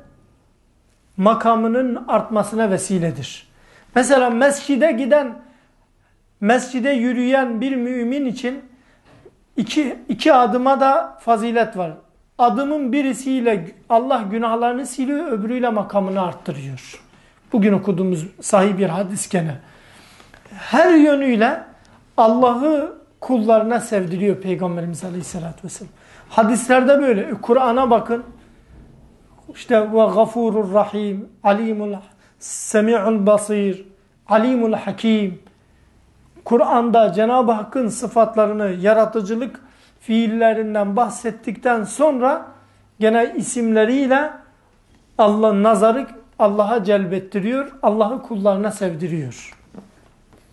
makamının artmasına vesiledir. Mesela mescide giden mescide yürüyen bir mümin için iki, iki adıma da fazilet var. Adımın birisiyle Allah günahlarını siliyor, öbürüyle makamını arttırıyor. Bugün okuduğumuz sahih bir hadis gene. Her yönüyle Allah'ı kullarına sevdiriyor Peygamberimiz Aleyhisselatü Vesselam. Hadislerde böyle. Kur'an'a bakın. İşte ve gafurur rahim, alimul semi'ul basir, alimul hakim. Kur'an'da Cenab-ı Hakk'ın sıfatlarını, yaratıcılık fiillerinden bahsettikten sonra gene isimleriyle Allah nazarı Allah'a celbettiriyor, Allah'ı kullarına sevdiriyor.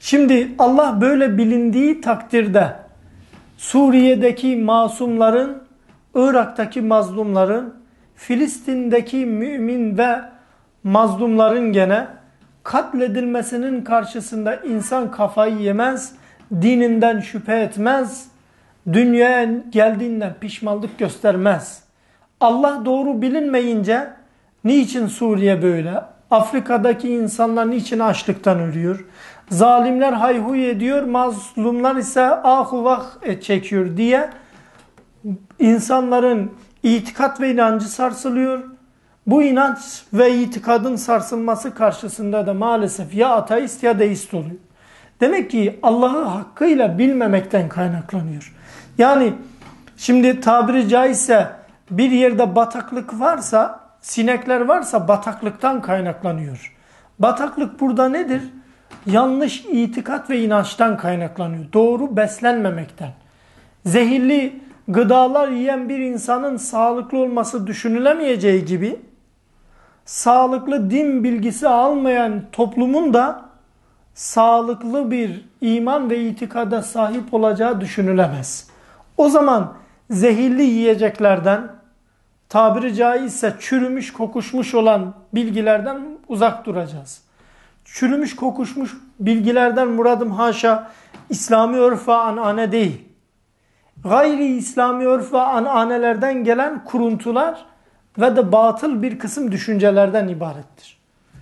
Şimdi Allah böyle bilindiği takdirde Suriye'deki masumların, Irak'taki mazlumların, Filistin'deki mümin ve mazlumların gene katledilmesinin karşısında insan kafayı yemez, dininden şüphe etmez, dünyaya geldiğinden pişmanlık göstermez. Allah doğru bilinmeyince niçin Suriye böyle? Afrika'daki insanlar niçin açlıktan ölüyor? Zalimler hayhuy ediyor, mazlumlar ise ahu vah çekiyor diye insanların itikat ve inancı sarsılıyor. Bu inanç ve itikadın sarsılması karşısında da maalesef ya ateist ya deist oluyor. Demek ki Allah'ı hakkıyla bilmemekten kaynaklanıyor. Yani şimdi tabiri caizse bir yerde bataklık varsa, sinekler varsa bataklıktan kaynaklanıyor. Bataklık burada nedir? Yanlış itikat ve inançtan kaynaklanıyor. Doğru beslenmemekten. Zehirli gıdalar yiyen bir insanın sağlıklı olması düşünülemeyeceği gibi, sağlıklı din bilgisi almayan toplumun da sağlıklı bir iman ve itikada sahip olacağı düşünülemez. O zaman zehirli yiyeceklerden, tabiri caizse çürümüş kokuşmuş olan bilgilerden uzak duracağız. Çürümüş kokuşmuş bilgilerden muradım haşa İslami örf ve anane değil. Gayri İslami örf ve ananelerden gelen kuruntular ve de batıl bir kısım düşüncelerden ibarettir.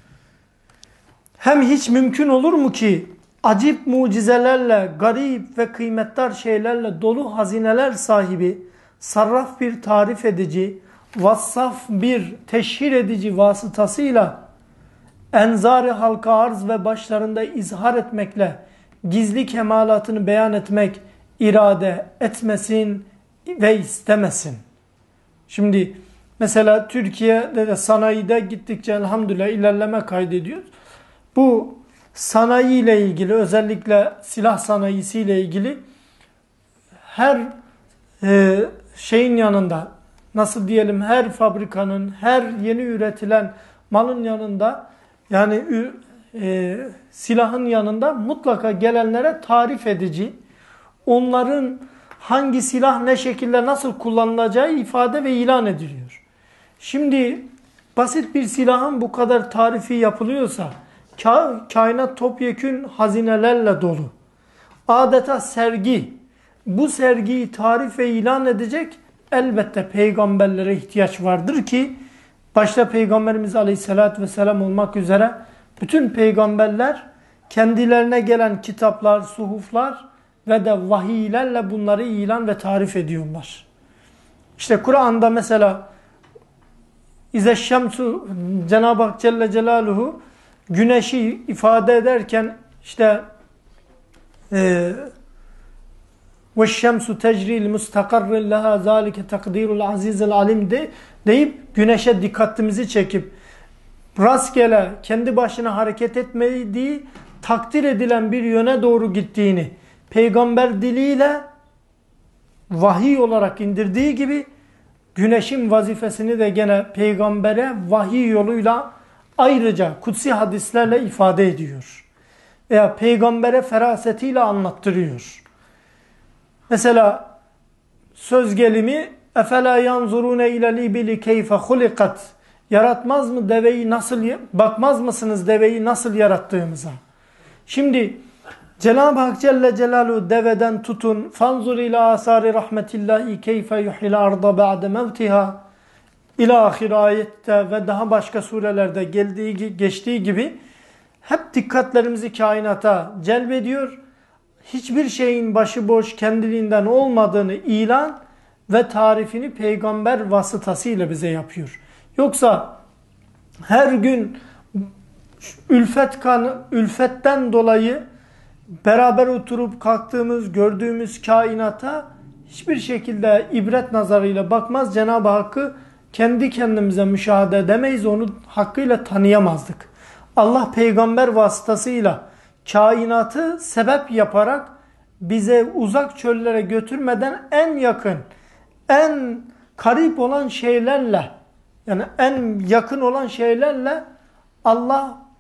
Hem hiç mümkün olur mu ki acip mucizelerle, garip ve kıymetdar şeylerle dolu hazineler sahibi, sarraf bir tarif edici, vassaf bir teşhir edici vasıtasıyla enzar-ı halka arz ve başlarında izhar etmekle gizli kemalatını beyan etmek irade etmesin ve istemesin. Şimdi mesela Türkiye'de de sanayide gittikçe elhamdülillah ilerleme kaydediyoruz. Bu sanayi ile ilgili, özellikle silah sanayisiyle ilgili her e, şeyin yanında, nasıl diyelim, her fabrikanın, her yeni üretilen malın yanında, yani e, silahın yanında mutlaka gelenlere tarif edici, onların hangi silah ne şekilde nasıl kullanılacağı ifade ve ilan ediliyor. Şimdi basit bir silahın bu kadar tarifi yapılıyorsa, ka kainat topyekün hazinelerle dolu. Adeta sergi. Bu sergiyi tarif ve ilan edecek elbette peygamberlere ihtiyaç vardır ki, başta Peygamberimiz Aleyhisselatü Vesselam olmak üzere bütün peygamberler kendilerine gelen kitaplar, suhuflar ve de vahiylerle bunları ilan ve tarif ediyorlar. İşte Kur'an'da mesela İzeşşemsu, Cenab-ı Hak Celle Celaluhu güneşi ifade ederken işte وَالشَّمْسُ تَجْرِي لِمُسْتَقَرٍ لَهَا ذَٰلِكَ تَقْدِيرُ الْعَز۪يزِ الْعَلِيمِ de, deyip güneşe dikkatimizi çekip rastgele kendi başına hareket etmediği, takdir edilen bir yöne doğru gittiğini peygamber diliyle vahiy olarak indirdiği gibi güneşin vazifesini de gene peygambere vahiy yoluyla ayrıca kutsi hadislerle ifade ediyor. Veya peygambere ferasetiyle anlattırıyor. Mesela söz gelimi efela yanzurune ilel ibili keyfe hulikat, yaratmaz mı deveyi nasıl, bakmaz mısınız deveyi nasıl yarattığımıza? Şimdi Cenab-ı Hak Celle Celaluhu deveden tutun fanzur ila asari rahmetillahi keyfe yuhil arda ba'de mevtiha ila ahir ayette ve daha başka surelerde geldiği geçtiği gibi hep dikkatlerimizi kainata celbediyor. Hiçbir şeyin başıboş kendiliğinden olmadığını ilan ve tarifini peygamber vasıtasıyla bize yapıyor. Yoksa her gün ülfet kan, ülfetten dolayı beraber oturup kalktığımız, gördüğümüz kainata hiçbir şekilde ibret nazarıyla bakmaz. Cenab-ı Hakk'ı kendi kendimize müşahede edemeyiz. Onu hakkıyla tanıyamazdık. Allah peygamber vasıtasıyla kainatı sebep yaparak bize uzak çöllere götürmeden en yakın, en karip olan şeylerle, yani en yakın olan şeylerle Allah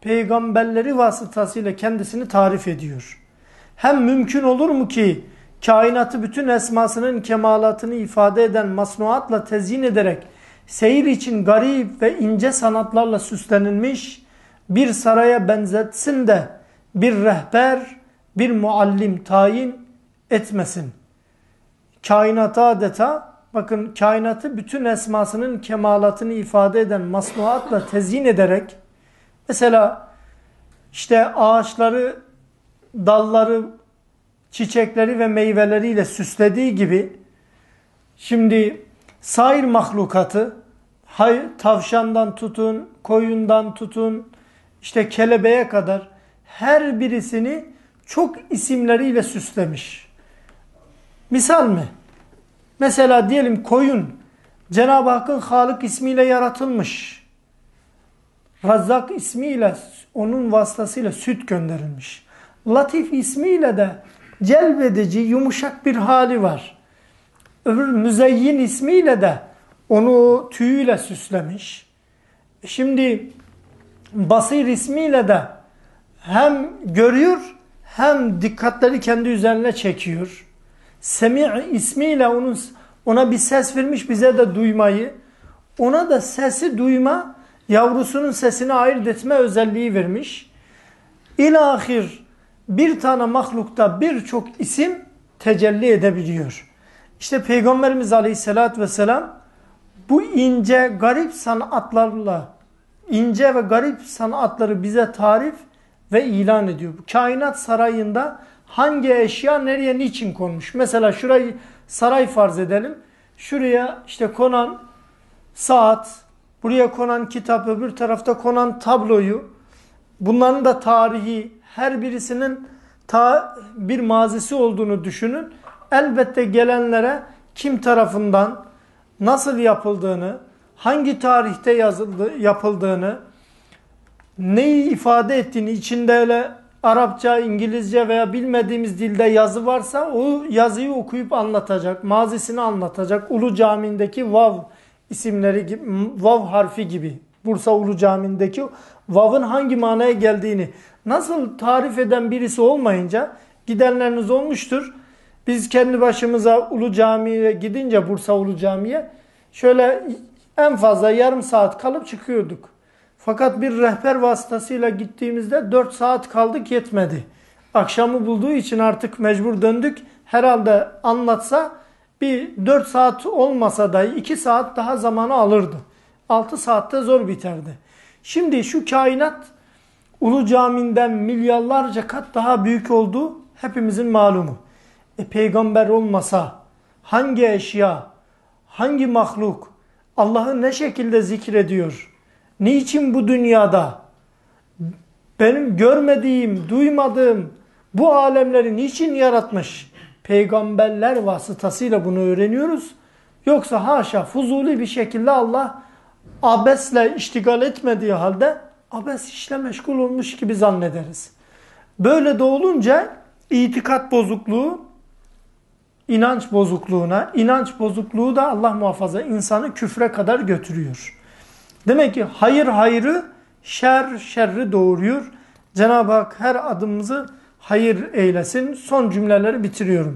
peygamberleri vasıtasıyla kendisini tarif ediyor. Hem mümkün olur mu ki kainatı bütün esmasının kemalatını ifade eden masnuatla tezyin ederek seyir için garip ve ince sanatlarla süslenilmiş bir saraya benzetsin de bir rehber, bir muallim tayin etmesin. Kainata adeta, bakın, kainatı bütün esmasının kemalatını ifade eden masnuatla tezyin ederek, mesela işte ağaçları, dalları, çiçekleri ve meyveleriyle süslediği gibi, şimdi sair mahlukatı, tavşandan tutun, koyundan tutun, işte kelebeğe kadar her birisini çok isimleriyle süslemiş. Misal mi? Mesela diyelim koyun Cenab-ı Hakk'ın Halık ismiyle yaratılmış. Razzak ismiyle, onun vasıtasıyla süt gönderilmiş. Latif ismiyle de celbedici, yumuşak bir hali var. Öbür Müzeyyin ismiyle de onu tüyüyle süslemiş. Şimdi Basir ismiyle de hem görüyor hem dikkatleri kendi üzerine çekiyor. Semi' ismiyle onun, ona bir ses vermiş, bize de duymayı, ona da sesi duyma, yavrusunun sesini ayırt etme özelliği vermiş. İlahir bir tane mahlukta birçok isim tecelli edebiliyor. İşte Peygamberimiz Aleyhisselatü Vesselam bu ince garip sanatlarla, ince ve garip sanatları bize tarif ve ilan ediyor. Bu kainat sarayında hangi eşya nereye niçin konmuş? Mesela şurayı saray farz edelim. Şuraya işte konan saat, buraya konan kitap, öbür tarafta konan tabloyu, bunların da tarihi, her birisinin ta bir mazisi olduğunu düşünün. Elbette gelenlere kim tarafından nasıl yapıldığını, hangi tarihte yazıldı, yapıldığını, neyi ifade ettiğini, içinde öyle Arapça, İngilizce veya bilmediğimiz dilde yazı varsa o yazıyı okuyup anlatacak, mazisini anlatacak. Ulu Camii'ndeki vav isimleri gibi, vav harfi gibi. Bursa Ulu Camii'ndeki vav'ın hangi manaya geldiğini nasıl tarif eden birisi olmayınca, gidenleriniz olmuştur. Biz kendi başımıza Ulu Camii'ye gidince, Bursa Ulu Camii'ye şöyle en fazla yarım saat kalıp çıkıyorduk. Fakat bir rehber vasıtasıyla gittiğimizde dört saat kaldık, yetmedi. Akşamı bulduğu için artık mecbur döndük. Herhalde anlatsa bir dört saat olmasa dahi iki saat daha zamanı alırdı. altı saatte zor biterdi. Şimdi şu kainat Ulu Camii'nden milyarlarca kat daha büyük olduğu hepimizin malumu. E, peygamber olmasa hangi eşya, hangi mahluk Allah'ı ne şekilde zikrediyor? Niçin bu dünyada benim görmediğim, duymadığım bu alemleri niçin yaratmış? Peygamberler vasıtasıyla bunu öğreniyoruz. Yoksa haşa fuzuli bir şekilde Allah abesle iştigal etmediği halde abes işle meşgul olmuş gibi zannederiz. Böyle de olunca itikat bozukluğu inanç bozukluğuna, inanç bozukluğu da Allah muhafaza insanı küfre kadar götürüyor. Demek ki hayır hayrı, şer şerri doğuruyor. Cenab-ı Hak her adımımızı hayır eylesin. Son cümleleri bitiriyorum.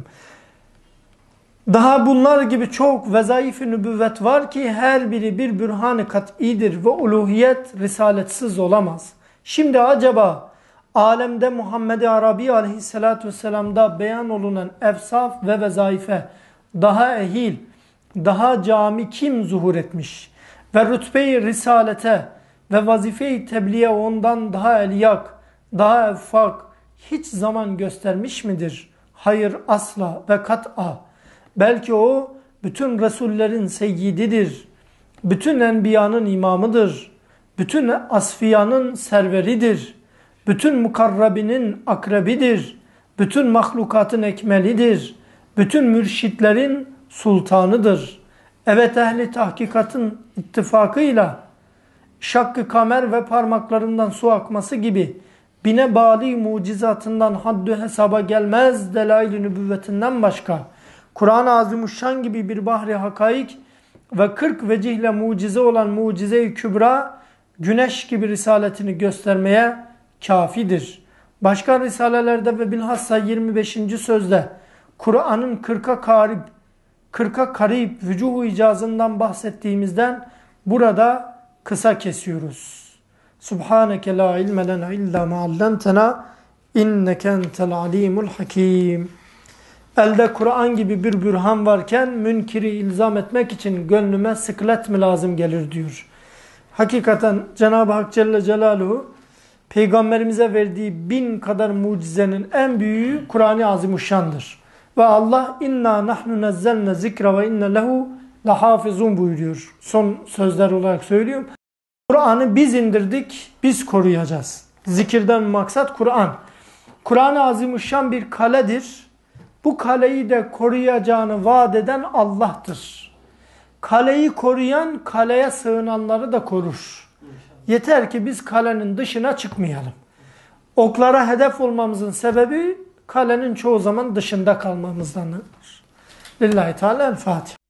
Daha bunlar gibi çok vezayif-i nübüvvet var ki her biri bir bürhan-ı kat'idir ve uluhiyet risaletsiz olamaz. Şimdi acaba alemde Muhammed-i Arabi aleyhissalatü vesselam'da beyan olunan efsaf ve vezaife daha ehil, daha cami kim zuhur etmiş? Ve rütbe-i risalete ve vazife-i tebliğe ondan daha elyak, daha effak hiç zaman göstermiş midir? Hayır, asla ve kat'a. Belki o bütün Resullerin seyyididir. Bütün enbiyanın imamıdır. Bütün asfiyanın serveridir. Bütün mukarrabinin akrebidir. Bütün mahlukatın ekmelidir. Bütün mürşitlerin sultanıdır. Evet, ehli tahkikatın ittifakıyla şakkı kamer ve parmaklarından su akması gibi bine bali mucizatından haddü hesaba gelmez delail-i nübüvvetinden başka Kur'an-ı Azimuşşan gibi bir bahri hakaik ve kırk vecihle mucize olan mucize-i kübra güneş gibi risaletini göstermeye kafidir. Başka risalelerde ve bilhassa yirmi beşinci sözde Kur'an'ın kırka karib, kırka karib vücuhu icazından bahsettiğimizden burada kısa kesiyoruz. Subhaneke la ilme lena illa ma allamtena inneke entel alimul hakim. Elde Kur'an gibi bir bürhan varken münkiri ilzam etmek için gönlüme sıklet mi lazım gelir diyor. Hakikaten Cenab-ı Hak Celle Celaluhu Peygamberimize verdiği bin kadar mucizenin en büyüğü Kur'an-ı Azimuşşan'dır. Ve Allah inna nahnu nezzelne zikra ve inne lehu lahafizun buyuruyor. Son sözler olarak söylüyorum. Kur'an'ı biz indirdik, biz koruyacağız. Zikirden maksat Kur'an. Kur'an-ı Azimuşşan bir kaledir. Bu kaleyi de koruyacağını vaat eden Allah'tır. Kaleyi koruyan kaleye sığınanları da korur. Yeter ki biz kalenin dışına çıkmayalım. Oklara hedef olmamızın sebebi kalenin çoğu zaman dışında kalmamızdandır. Lillahi Teala'l Fatiha.